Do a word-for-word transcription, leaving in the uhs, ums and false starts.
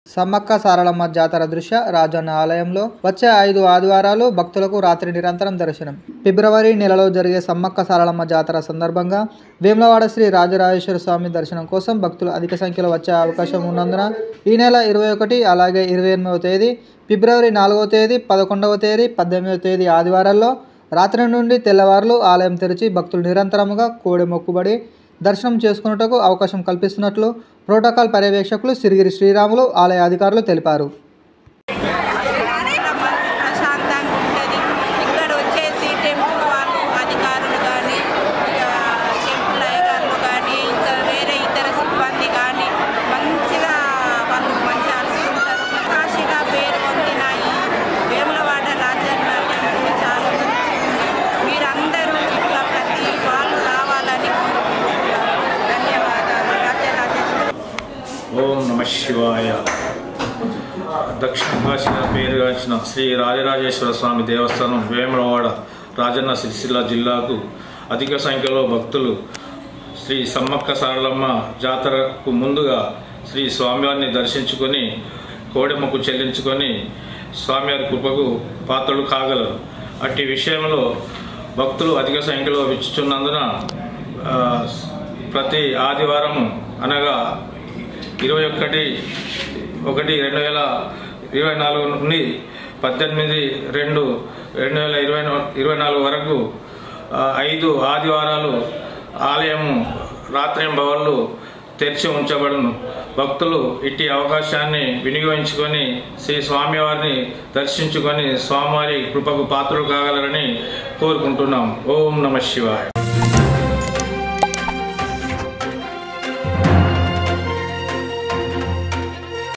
సమ్మక్క సారలమ్మ జాతర దృశ్య రాజన్న ఆలయంలో వచ్చే ఐదు ఆదివారాలు భక్తులకు రాత్రి నిరంతరం దర్శనం. ఫిబ్రవరి నెలలో జరిగే సమ్మక్క సారలమ్మ జాతర సందర్భంగా వేములవాడ శ్రీ రాజరాజేశ్వర స్వామి దర్శనం కోసం భక్తులు అధిక సంఖ్యలో వచ్చే అవకాశం ఉన్నందున ఈ నెల ఇరవై ఒకటి అలాగే ఇరవై ఎనిమిదవ తేదీ, ఫిబ్రవరి నాలుగవ తేదీ, పదకొండవ తేదీ, పద్దెనిమిదవ తేదీ ఆదివారాల్లో రాత్రి నుండి తెల్లవారులు ఆలయం తెరిచి భక్తులు నిరంతరముగా కోడె మొక్కుబడి దర్శనం చేసుకున్నటకు అవకాశం కల్పిస్తున్నట్లు ప్రోటోకాల్ పర్యవేక్షకులు సిరిగిరి శ్రీరాములు ఆలయ అధికారులు తెలిపారు. ఓం నమ శివాయ. దక్షిణ కాశీగా పేరుగాంచిన శ్రీ రాజరాజేశ్వర స్వామి దేవస్థానం వేములవాడ రాజన్న సిరిసిల్ల జిల్లాకు అధిక సంఖ్యలో భక్తులు శ్రీ సమ్మక్క సారలమ్మ జాతరకు ముందుగా శ్రీ స్వామివారిని దర్శించుకొని కోడెమ్మకు చెల్లించుకొని స్వామివారి కృపకు పాత్రలు కాగలరు. అట్టి విషయంలో భక్తులు అధిక సంఖ్యలో విచ్చుచున్నందున ప్రతి ఆదివారం అనగా ఇరవై ఒకటి ఒకటి రెండు వేల ఇరవై నాలుగు నుండి పద్దెనిమిది రెండు రెండు వేల ఇరవై ఇరవై నాలుగు వరకు ఐదు ఆదివారాలు ఆలయం రాత్రింబవళ్ళు తెరిచి ఉంచబడును. భక్తులు ఇట్టి అవకాశాన్ని వినియోగించుకొని శ్రీ స్వామివారిని దర్శించుకొని స్వామివారి కృపకు పాత్రలు కాగలరని కోరుకుంటున్నాం. ఓం నమ శివాయ.